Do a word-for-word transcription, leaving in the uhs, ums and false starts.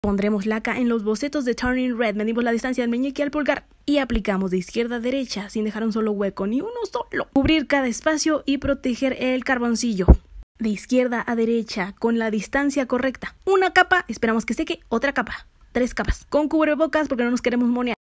Pondremos laca en los bocetos de Turning Red, medimos la distancia del meñique al pulgar y aplicamos de izquierda a derecha sin dejar un solo hueco, ni uno solo. Cubrir cada espacio y proteger el carboncillo. De izquierda a derecha con la distancia correcta. Una capa, esperamos que seque, otra capa. Tres capas. Con cubrebocas porque no nos queremos monear.